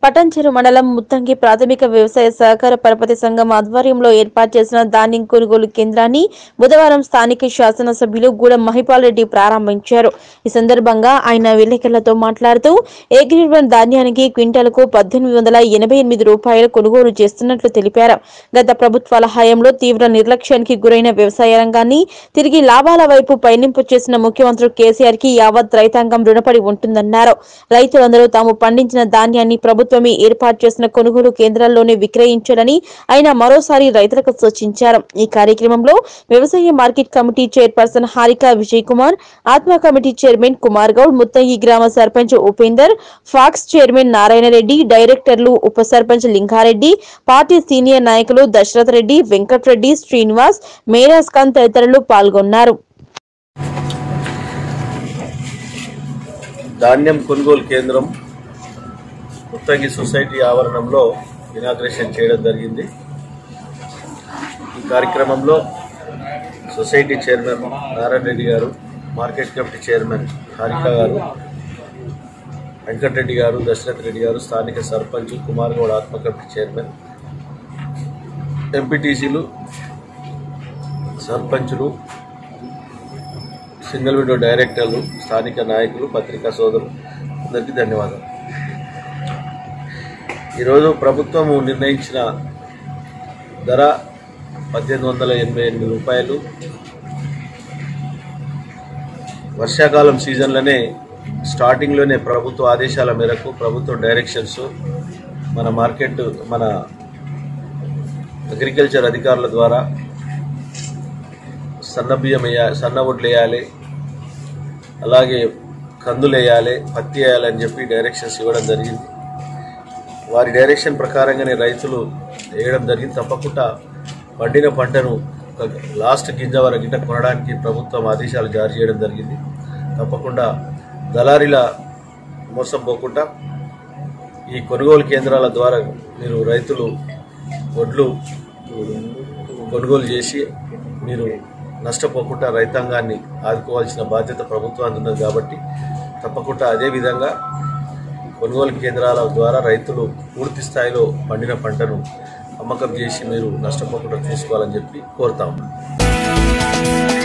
పటాన్చెరు మండలం ముత్తంగి ప్రాథమిక వ్యవసాయ సహకార పరపతి సంఘం ఆధ్వర్యంలో ఏర్పాటు చేసిన ధాన్యం కొనుగోలు కేంద్రాన్ని బుధవారం స్థానిక శాసనసభ్యులు గూడెం మహిపాల్ రెడ్డి ప్రారంభించారు. ఈ సందర్భంగా ఆయన విలేకరులతో మాట్లాడుతూ ఏగ్రీడ్ ధాన్యానికి క్వింటాలకు 1888 రూపాయలు కొనుగోలు చేస్తున్నట్లు తెలిపారు. గత ప్రభుత్వాల హయాంలో తీవ్ర నిర్లక్ష్యానికి గురైన వ్యవసాయ రంగాన్ని తిరిగి లాభాల వైపు పయనింపు చేసిన ముఖ్యమంత్రి కేసీఆర్ కి యావత్ రైతాంగం రుణపడి ఉంటుందన్నారు. రైతులందరూ తాము పండించిన ధాన్యాన్ని ప్రభుత్వమే ఏర్పాటు చేసిన కొనుగోలు కేంద్రాల్లోనే విక్రయించాలని ఆయన మరోసారి రైతులకు సూచించారు. ఈ కార్యక్రమంలో వ్యవసాయ market committee chairperson Harika Vijay Kumar, ఆత్మ కమిటీ చైర్మన్ కుమార్ గౌడ్, ముత్తంగి గ్రామ సర్పంచ్ ఉపేందర్, ఫాక్స్ చైర్మన్ నారాయణ రెడ్డి, డైరెక్టర్లు ఉప సర్పంచ్ లింగారెడ్డి, పార్టీ సీనియర్ నాయకులు దశరథ్ రెడ్డి, వెంకటరెడ్డి, శ్రీనివాస్, మేరాజ్ ఖాన్ తదితరులు పాల్గొన్నారు. ధాన్యం కొనుగోలు కేంద్రం ముత్తంగి సొసైటీ ఆవరణంలో ఇనాగ్రేషన్ చేయడం జరిగింది. ఈ కార్యక్రమంలో సొసైటీ చైర్మన్ నారాయణ రెడ్డి గారు, మార్కెట్ కమిటీ చైర్మన్ హారిక గారు, వెంకటరెడ్డి గారు, దశరథ్ రెడ్డి గారు, స్థానిక సర్పంచ్ కుమార్ గౌడ్, ఆత్మ కమిటీ చైర్మన్, ఎంపీటీసీలు, సర్పంచులు, సింగిల్ విండో డైరెక్టర్లు, స్థానిక నాయకులు, పత్రికా సోదరులు అందరికీ ధన్యవాదాలు. ఈరోజు ప్రభుత్వము నిర్ణయించిన ధర 1888 రూపాయలు. వర్షాకాలం సీజన్లోనే స్టార్టింగ్లోనే ప్రభుత్వ ఆదేశాల మేరకు, ప్రభుత్వ డైరెక్షన్స్, మన అగ్రికల్చర్ అధికారుల ద్వారా సన్న వడ్లు వేయాలి, అలాగే కందులు వేయాలి, పత్తి వేయాలని చెప్పి డైరెక్షన్స్ ఇవ్వడం జరిగింది. వారి డైరెక్షన్ ప్రకారంగానే రైతులు వేయడం జరిగింది. తప్పకుండా పండిన పంటను లాస్ట్ గింజ వరకు కొనడానికి ప్రభుత్వం ఆదేశాలు జారీ చేయడం జరిగింది. తప్పకుండా దళారీల మోసం పోకుండా ఈ కొనుగోలు కేంద్రాల ద్వారా మీరు రైతులు వడ్లు కొనుగోలు చేసి మీరు నష్టపోకుండా రైతాంగాన్ని ఆదుకోవాల్సిన బాధ్యత ప్రభుత్వానికి ఉన్నది. కాబట్టి తప్పకుండా అదేవిధంగా కొనుగోలు కేంద్రాల ద్వారా రైతులు పూర్తి స్థాయిలో పండిన పంటను అమ్మకం చేసి మీరు నష్టపోకుండా చూసుకోవాలని చెప్పి కోరుతా ఉన్నాను.